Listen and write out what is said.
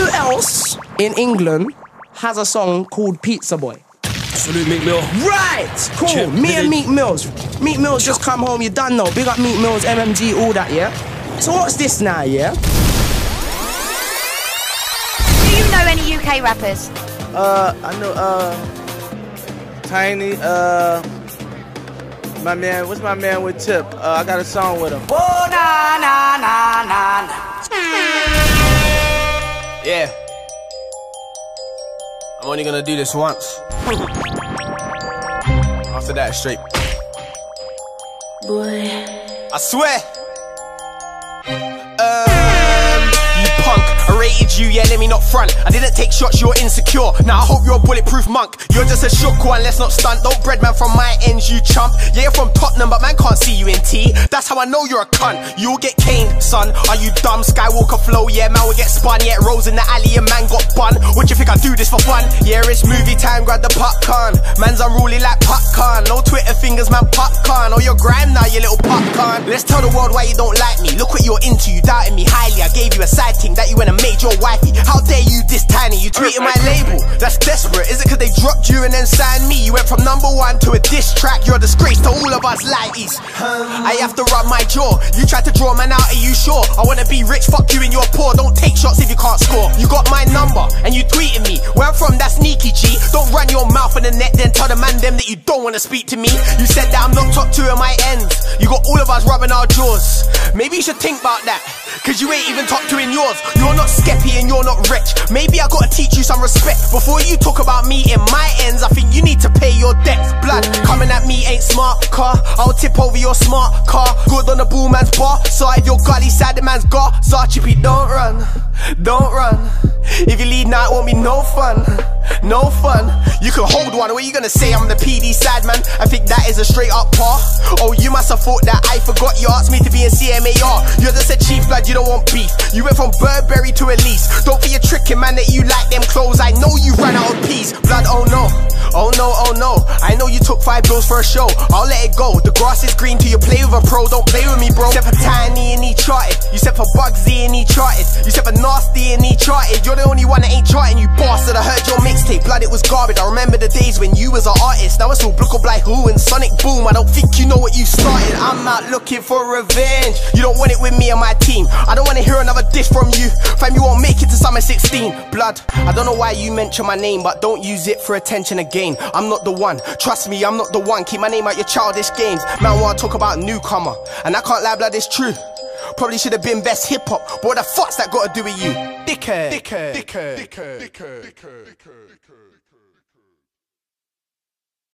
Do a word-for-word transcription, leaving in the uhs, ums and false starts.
Who else in England has a song called Pizza Boy? Salute Meek Mill. Right, cool. Chip, Me and Diddy. Meek Mills. Meek Mills just come home, you done know. Big up Meek Mills, M M G, all that, yeah? So what's this now, yeah? Do you know any U K rappers? Uh, I know, uh, Tiny, uh, my man, what's my man with Tip? Uh, I got a song with him. Oh, na, na, na, na, na. Yeah. I'm only gonna do this once. After that, straight. Boy. I swear. Um, you punk. I rated you, yeah, let me not front. I didn't take shots, you're insecure. Now I hope you're a bulletproof monk. You're just a shook one, let's not stunt. Don't bread man from my ends, you chump. Yeah, you're from Tottenham, but man can't see you in T. That's how I know you're a cunt. You'll get caned, son. Are you dumb? Skywalker flow, yeah, man will get spun. Yeah, Rose in the alley and man got bun. What you think I do this for fun? Yeah, it's movie time, grab the popcorn. Man's unruly like popcorn. No Twitter fingers, man, popcorn. Oh, you're grime now, you little popcorn. Let's tell the world why you don't like me. Look what you're into, you doubting me highly. I gave you a side thing that you went and made your wifey. How dare you this tiny? You tweeted my label. That's desperate. Is it cause they dropped you and then signed me? You went from number one to a diss track. You're a disgrace to all of us lighties. I have to rub my jaw. You tried to draw man out, are you sure? I wanna be rich, fuck you and you're poor. Don't take shots if you can't score. You got my number and you tweeted me. Where I'm from, that's sneaky G. Don't run your mouth in the net, then tell the man them that you don't wanna speak to me. You said that I'm not top two of my ends. You got all of us rubbing our jaws. Maybe you should think about that, cause you ain't even top two in yours. You're not skeppy and you're not rich. Maybe I gotta teach you some respect. Before you talk about me in my ends, I think you need to pay your debts. Blood, coming at me ain't smart, car. I'll tip over your smart car. Good on the bull man's bar. So if your gully side, the man's got. So chippy, don't run, don't run. If you lead now, it won't be no fun, no fun. You can hold one, what are you gonna say? I'm the P D side man. I think that is a straight up par. Oh, you must have thought that I forgot. You asked me to be in C M A R. You're just a chief blood, you don't want beef. You went from Burberry to Elise. Don't be a tricking man that you like them clothes. I know you ran out of peace. Blood, oh no, oh no, oh no. I know you took five bills for a show. I'll let it go. The grass is green till you play with a pro. Don't play with me, bro. You said for Tiny and he charted. You said for Bugsy and he charted. You said for Nasty and he charted. You're the only one that ain't charting, you bastard. I heard your mixtape, blood, it was garbage. I remember the days when you was an artist. Now it's all Block Up Like Who and Sonic Boom. I don't think you know what you started. I'm out looking for revenge. You don't want it with me and my team. I don't want to hear another diss from you. Fam, you won't make it to summer sixteen. Blood, I don't know why you mention my name, but don't use it for attention again. I'm not the one, trust me, I'm not the one. Keep my name out your childish games. Man wanna talk about newcomer, and I can't lie, blood, it's true. Probably should have been best hip hop, but what the fuck's that got to do with you? Dickhead, dickhead, dickhead, dickhead, dickhead, dickhead, dickhead, dickhead.